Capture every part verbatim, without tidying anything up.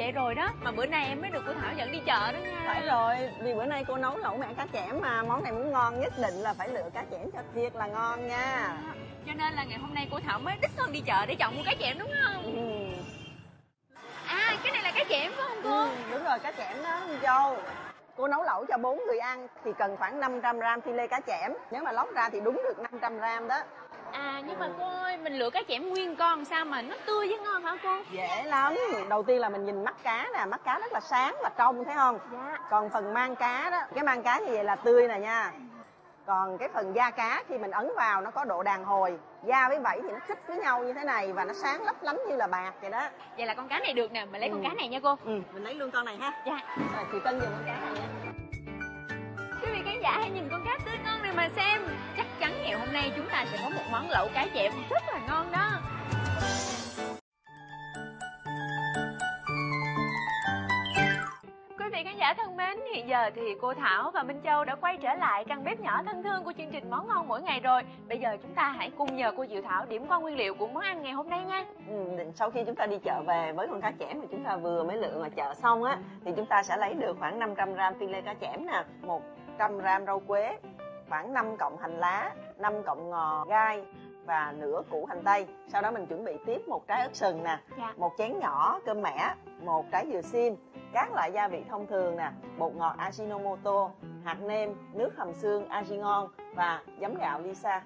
vậy rồi đó. Mà bữa nay em mới được cô Thảo dẫn đi chợ đó nha. Phải rồi, vì bữa nay cô nấu lẩu mẹ cá chẽm mà. Món này muốn ngon nhất định là phải lựa cá chẽm cho thiệt là ngon nha. À, cho nên là ngày hôm nay cô Thảo mới đích thân đi chợ để chọn mua cá chẽm đúng không? Ừ. À, cái này là cá chẽm phải không cô? Ừ, đúng rồi, cá chẽm đó Minh Châu. Cô nấu lẩu cho bốn người ăn thì cần khoảng năm trăm gram phi lê cá chẽm. Nếu mà lóc ra thì đúng được năm trăm gram đó. À, nhưng mà cô ơi, mình lựa cá chẽm nguyên con sao mà nó tươi với ngon hả cô? Dễ lắm. Đầu tiên là mình nhìn mắt cá nè, mắt cá rất là sáng và trong, thấy không? Dạ. Còn phần mang cá đó, cái mang cá như vậy là tươi nè nha. Còn cái phần da cá khi mình ấn vào nó có độ đàn hồi, da với vảy thì nó khít với nhau như thế này và nó sáng lấp lánh như là bạc vậy đó. Vậy là con cá này được nè, mình lấy Ừ. con cá này nha cô. Ừ, mình lấy luôn con này ha. Dạ. Rồi chị Tân dùng con cá này nha. Quý vị khán giả hãy nhìn con cá tươi ngon này mà xem. Chắc chắn ngày hôm nay chúng ta sẽ có một món lẩu cá chẽm rất là ngon đó. Quý vị khán giả thân mến, hiện giờ thì cô Thảo và Minh Châu đã quay trở lại căn bếp nhỏ thân thương của chương trình Món Ngon Mỗi Ngày rồi. Bây giờ chúng ta hãy cùng nhờ cô Diệu Thảo điểm qua nguyên liệu của món ăn ngày hôm nay nha. Ừ, sau khi chúng ta đi chợ về với con cá chẽm mà chúng ta vừa mới lựa ngoài chợ xong á, thì chúng ta sẽ lấy được khoảng năm trăm gram phi lê cá chẽm nè, một trăm gram rau quế, khoảng năm cọng hành lá, năm cọng ngò gai và nửa củ hành tây. Sau đó mình chuẩn bị tiếp một trái ớt sừng nè, Dạ. một chén nhỏ cơm mẻ, một trái dừa xiêm, các loại gia vị thông thường nè, bột ngọt Ajinomoto, hạt nêm, nước hầm xương Ajinon và giấm gạo Lisa.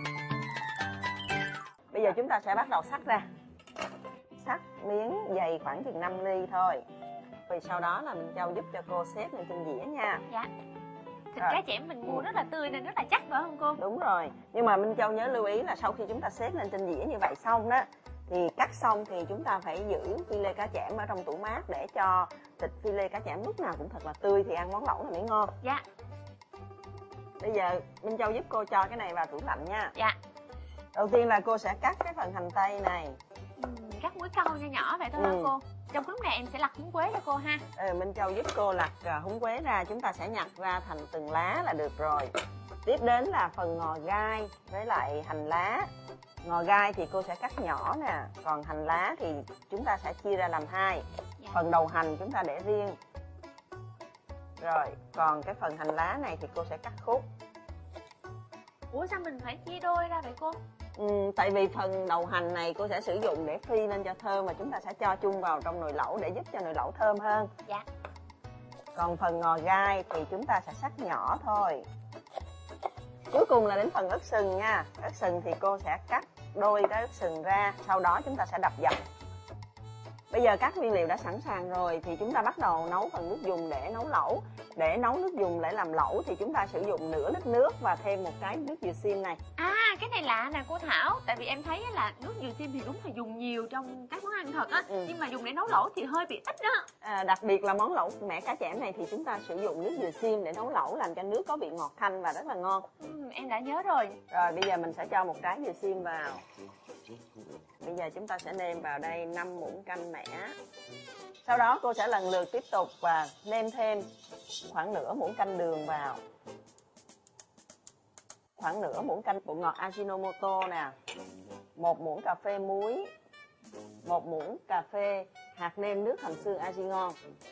Bây giờ chúng ta sẽ bắt đầu xắt ra. Xắt miếng dày khoảng chừng năm ly thôi. Vì sau đó là Minh Châu giúp cho cô xếp lên trên dĩa nha. Dạ. Thịt Rồi. cá chẽm mình mua rất là tươi nên rất là chắc phải không cô? Đúng rồi. Nhưng mà Minh Châu nhớ lưu ý là sau khi chúng ta xếp lên trên dĩa như vậy xong đó, thì cắt xong thì chúng ta phải giữ phi lê cá chẽm ở trong tủ mát để cho thịt phi lê cá chẽm lúc nào cũng thật là tươi thì ăn món lẩu này mới ngon. Dạ. Bây giờ Minh Châu giúp cô cho cái này vào tủ lạnh nha. Dạ. Đầu tiên là cô sẽ cắt cái phần hành tây này. Uhm, cắt muối câu nho nhỏ vậy thôi Ừ. hả cô? Trong lúc này em sẽ lặt húng quế cho cô ha. Ừ, Minh Châu giúp cô lặt uh, húng quế ra, chúng ta sẽ nhặt ra thành từng lá là được rồi. Tiếp đến là phần ngò gai với lại hành lá. Ngò gai thì cô sẽ cắt nhỏ nè, còn hành lá thì chúng ta sẽ chia ra làm hai. Dạ. Phần đầu hành chúng ta để riêng. Rồi, còn cái phần hành lá này thì cô sẽ cắt khúc. Ủa sao mình phải chia đôi ra vậy cô? Ừ, tại vì phần đầu hành này cô sẽ sử dụng để phi lên cho thơm và chúng ta sẽ cho chung vào trong nồi lẩu để giúp cho nồi lẩu thơm hơn. Dạ. Còn phần ngò gai thì chúng ta sẽ cắt nhỏ thôi. Cuối cùng là đến phần ớt sừng nha. Ớt sừng thì cô sẽ cắt đôi cái ớt sừng ra, sau đó chúng ta sẽ đập dập. Bây giờ các nguyên liệu đã sẵn sàng rồi thì chúng ta bắt đầu nấu phần nước dùng để nấu lẩu. Để nấu nước dùng để làm lẩu thì chúng ta sử dụng nửa lít nước và thêm một cái nước dừa xiêm này. À, cái này lạ nè cô Thảo. Tại vì em thấy là nước dừa xiêm thì đúng là dùng nhiều trong các món ăn thật á. Ừ. Nhưng mà dùng để nấu lẩu thì hơi bị ít đó. À, đặc biệt là món lẩu mẹ cá chẽm này thì chúng ta sử dụng nước dừa xiêm để nấu lẩu, làm cho nước có vị ngọt thanh và rất là ngon. Ừ, em đã nhớ rồi. Rồi bây giờ mình sẽ cho một trái dừa xiêm vào. Bây giờ chúng ta sẽ nêm vào đây năm muỗng canh mẻ. Sau đó cô sẽ lần lượt tiếp tục và nêm thêm khoảng nửa muỗng canh đường vào. Khoảng nửa muỗng canh bột ngọt Ajinomoto nè. Một muỗng cà phê muối. Một muỗng cà phê hạt nêm nước hầm xương Ajinon.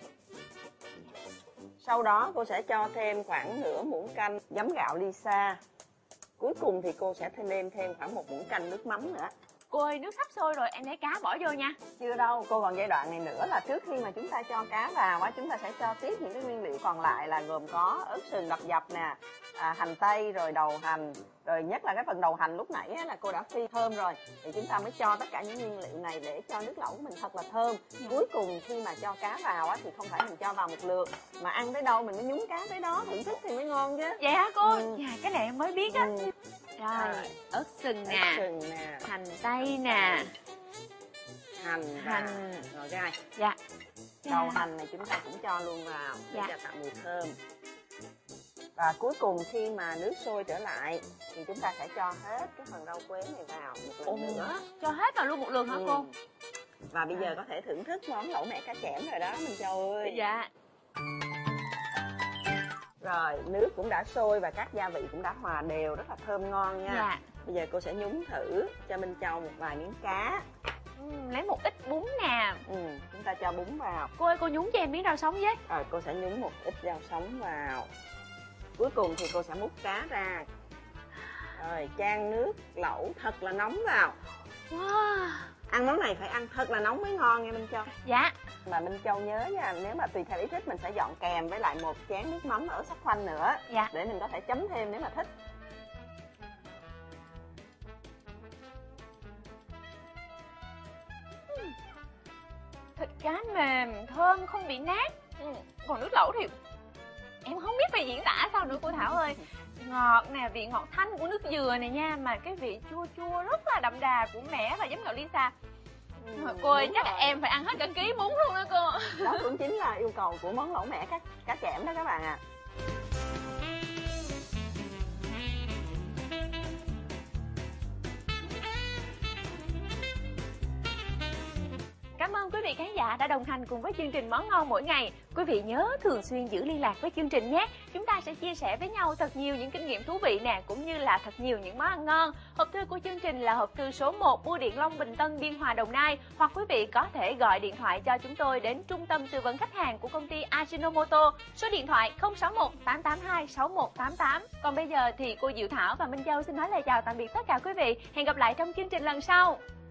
Sau đó cô sẽ cho thêm khoảng nửa muỗng canh giấm gạo Lisa. Cuối cùng thì cô sẽ thêm nêm thêm khoảng một muỗng canh nước mắm nữa. Cô ơi, nước sắp sôi rồi, em lấy cá bỏ vô nha. Chưa đâu, cô còn giai đoạn này nữa là trước khi mà chúng ta cho cá vào á, chúng ta sẽ cho tiếp những cái nguyên liệu còn lại là gồm có ớt sừng đập dập nè, à, hành tây rồi đầu hành, rồi nhất là cái phần đầu hành lúc nãy á, là cô đã phi thơm rồi, thì chúng ta mới cho tất cả những nguyên liệu này để cho nước lẩu của mình thật là thơm. Dạ. Cuối cùng khi mà cho cá vào á, thì không phải mình cho vào một lượt mà ăn tới đâu mình mới nhúng cá tới đó, thưởng thức thì mới ngon chứ. Vậy hả cô? Ừ. Dạ, cái này em mới biết á. Ừ. Rồi, Rồi. ớt sừng Ớt nè, sừng nè, hành tây nè, hành và hành. ngò gai. Dạ. Đầu hành này chúng ta cũng cho luôn vào để Dạ. cho tạo mùi thơm. Và cuối cùng khi mà nước sôi trở lại thì chúng ta sẽ cho hết cái phần rau quế này vào một lần Ồ, nữa. cho hết vào luôn một lượt hả Ừ. cô? Và bây giờ có thể thưởng thức món lẩu mẹ cá chẽm rồi đó Minh Châu ơi. Dạ. Rồi nước cũng đã sôi và các gia vị cũng đã hòa đều, rất là thơm ngon nha. Dạ. Bây giờ cô sẽ nhúng thử cho Minh Châu một vài miếng cá. Ừm, lấy một ít bún nè. Ừ, chúng ta cho bún vào. Cô ơi, cô nhúng cho em miếng rau sống với. Rồi cô sẽ nhúng một ít rau sống vào. Cuối cùng thì cô sẽ múc cá ra. Rồi chan nước lẩu thật là nóng vào. Wow. Ăn món này phải ăn thật là nóng mới ngon nha Minh Châu. Dạ. Mà Minh Châu nhớ nha, nếu mà tùy theo ý thích mình sẽ dọn kèm với lại một chén nước mắm ở sắc khoanh nữa. Dạ. Để mình có thể chấm thêm nếu mà thích. Thịt cá mềm, thơm, không bị nát. Ừ. Còn nước lẩu thì em không biết phải diễn tả sao nữa cô Thảo ơi. Ngọt nè, vị ngọt thanh của nước dừa này nha. Mà cái vị chua chua rất là đậm đà của mẻ và giấm gạo Lisa. Ừ, cô ơi, chắc là em phải ăn hết cả ký bún luôn đó cô. Đó cũng chính là yêu cầu của món lẩu mẻ cá, cá chẽm đó các bạn ạ. À. Cảm ơn quý vị khán giả đã đồng hành cùng với chương trình Món Ngon Mỗi Ngày. Quý vị nhớ thường xuyên giữ liên lạc với chương trình nhé. Chúng ta sẽ chia sẻ với nhau thật nhiều những kinh nghiệm thú vị nè, cũng như là thật nhiều những món ăn ngon. Hộp thư của chương trình là hộp thư số một, Bưu điện Long Bình Tân, Biên Hòa, Đồng Nai. Hoặc quý vị có thể gọi điện thoại cho chúng tôi đến trung tâm tư vấn khách hàng của công ty Ajinomoto. Số điện thoại không sáu một tám tám hai sáu một tám tám. Còn bây giờ thì cô Diệu Thảo và Minh Châu xin nói lời chào tạm biệt tất cả quý vị. Hẹn gặp lại trong chương trình lần sau.